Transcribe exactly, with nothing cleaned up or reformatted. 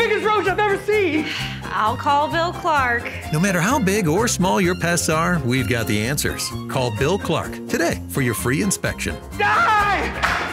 biggest roach I've ever seen. I'll call Bill Clark. No matter how big or small your pests are, we've got the answers. Call Bill Clark today for your free inspection. Die!